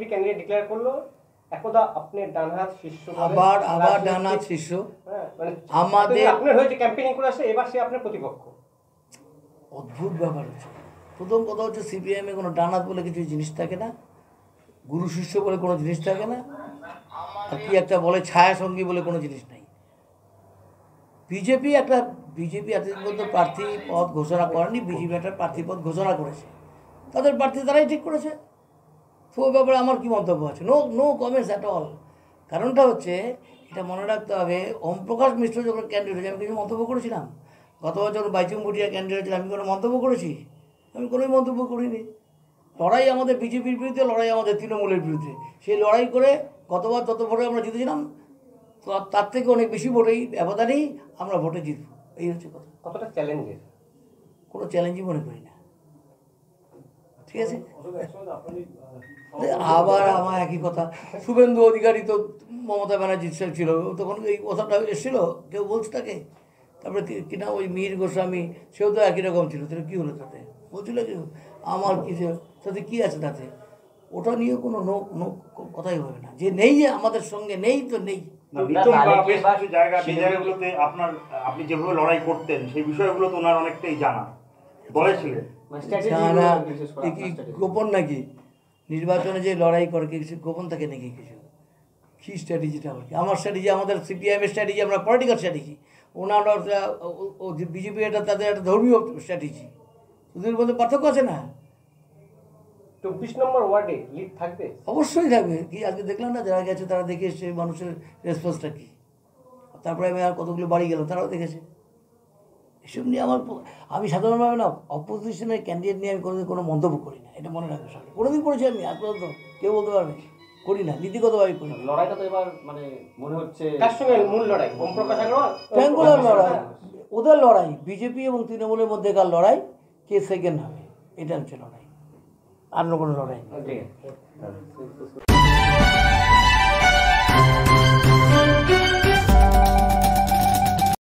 Candidate declare করলো, একদা আপনি ডানহাত শিষ্য, আবার ডানহাত শিষ্য। মানে আমাদের আপনার হয়েছে ক্যাম্পেইনিং করে আসে, এবার সে আপনার প্রতিপক্ষ। অদ্ভুত ব্যাপার হচ্ছে। প্রথম কথা হচ্ছে সিপিআইএমে কোনো ডানহাত বলে কিছু জিনিস থাকে না, গুরু শিষ্য বলে কোনো জিনিস থাকে না, আর কি একটা বলে ছায়া সঙ্গী বলে কোনো জিনিস নাই। বিজেপি এতদিন পর্যন্ত প্রার্থী পদ ঘোষণা করেনি, বিজেপি একটা প্রার্থী পদ ঘোষণা করেছে, তাদের প্রার্থী তারাই ঠিক করেছে। তো ওই ব্যাপারে আমার কি মন্তব্য আছে? No comments at all. কারণটা হচ্ছে এটা মনে রাখতে হবে, ওম প্রকাশ মিশ্র যখন ক্যান্ডিডেট হয়েছে আমি কিছু মন্তব্য করেছিলাম? গত বছর বাইচুং ভুটিয়া ক্যান্ডিডেট হয়েছিল, আমি কোনো মন্তব্য করেছি? আমি কোনোই মন্তব্য করিনি। লড়াই আমাদের বিজেপির বিরুদ্ধে, লড়াই আমাদের তৃণমূলের বিরুদ্ধে। সেই লড়াই করে গতবার যত ভোটে আমরা জিতেছিলাম তার থেকে অনেক বেশি ভোটেই ব্যবধানেই আমরা ভোটে জিতব। এই হচ্ছে কথা। কতটা চ্যালেঞ্জের? কোনো চ্যালেঞ্জই মনে করি না। ঠিক আছে, আবার আমার একই কথা। শুভেন্দু অধিকারী তো মমতা ব্যানার্জির ছিল, তখন এই কথাটা এসেছিল, কেউ বলছে তাকে। তারপরে কিনা ওই মিহির গোস্বামী, সেও তো একই রকম ছিল, তাহলে কী হলো তাতে? বলছিল কেউ আমার কিছু তাতে কী আছে তাতে? ওটা নিয়ে কোনো কথাই হবে না, যে নেই আমাদের সঙ্গে নেই তো নেই। আপনি যেভাবে লড়াই করতেন সেই বিষয়গুলো তো ওনার অনেকটাই জানা, বলেছিলেন। গোপন নাকি? নির্বাচনে যে লড়াই করে কিছু গোপন থাকে নাকি? কী স্ট্র্যাটেজিটা আবার কি? আমার স্ট্র্যাটেজি, আমাদের সিপিআইএমের স্ট্র্যাটেজি, আমরা পলিটিক্যাল স্ট্র্যাটেজি। ওনারা বিজেপি এটা তাদের একটা ধর্মীয় স্ট্র্যাটেজি, দুটোর মধ্যে পার্থক্য আছে না? 24 নম্বর ওয়ার্ডে লিড থাকবে? অবশ্যই থাকবে। কি আজকে দেখলাম না, যারা গেছে তারা দেখে এসছে মানুষের রেসপন্সটা কী। তারপরে আমি আর কতগুলো বাড়ি গেলাম, তারাও দেখেছে। এসব নিয়ে আমি সাধারণভাবে না অপোজিশনের ক্যান্ডিডেট নিয়ে আমি কোনো মন্তব্য করি না, এটা মনে রাখবে সবাই। কোনোদিন করেছি আমি আজ পর্যন্ত? কেউ বলতে পারবে? করি না, নীতিগতভাবে করি না। লড়াইটা তো এবার মানে মনে হচ্ছে কার সঙ্গে মূল লড়াই? ওম প্রকাশ আগরওয়াল, ট্রায়াঙ্গুলার লড়াই, ওদের লড়াই, বিজেপি এবং তৃণমূলের মধ্যেকার লড়াই, কে সেকেন্ড হবে, এটা হচ্ছে লড়াই, আর কোনো লড়াই।